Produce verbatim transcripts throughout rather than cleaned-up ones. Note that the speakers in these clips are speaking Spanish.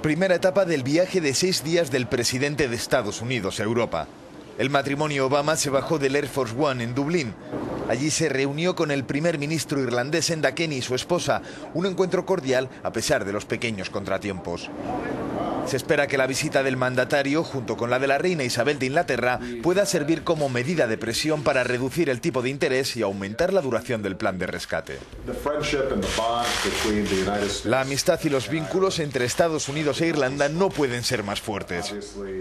Primera etapa del viaje de seis días del presidente de Estados Unidos a Europa. El matrimonio Obama se bajó del Air Force One en Dublín. Allí se reunió con el primer ministro irlandés Enda Kenny y su esposa, un encuentro cordial a pesar de los pequeños contratiempos. Se espera que la visita del mandatario, junto con la de la reina Isabel de Inglaterra, pueda servir como medida de presión para reducir el tipo de interés y aumentar la duración del plan de rescate. La amistad y los vínculos entre Estados Unidos e Irlanda no pueden ser más fuertes.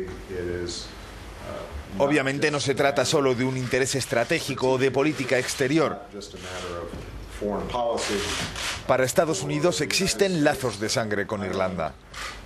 Obviamente no se trata solo de un interés estratégico o de política exterior. Para Estados Unidos existen lazos de sangre con Irlanda.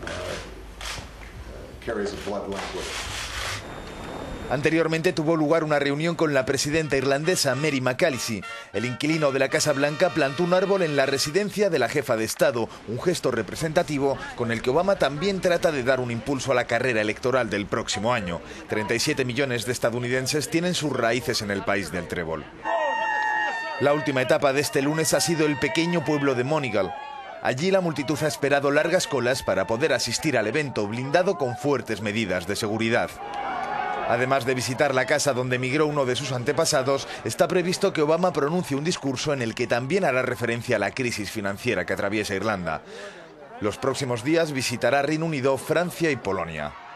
Anteriormente tuvo lugar una reunión con la presidenta irlandesa Mary McAleese. El inquilino de la Casa Blanca plantó un árbol en la residencia de la jefa de Estado, un gesto representativo con el que Obama también trata de dar un impulso a la carrera electoral del próximo año. treinta y siete millones de estadounidenses tienen sus raíces en el país del trébol. La última etapa de este lunes ha sido el pequeño pueblo de Monegal. Allí la multitud ha esperado largas colas para poder asistir al evento blindado con fuertes medidas de seguridad. Además de visitar la casa donde emigró uno de sus antepasados, está previsto que Obama pronuncie un discurso en el que también hará referencia a la crisis financiera que atraviesa Irlanda. Los próximos días visitará Reino Unido, Francia y Polonia.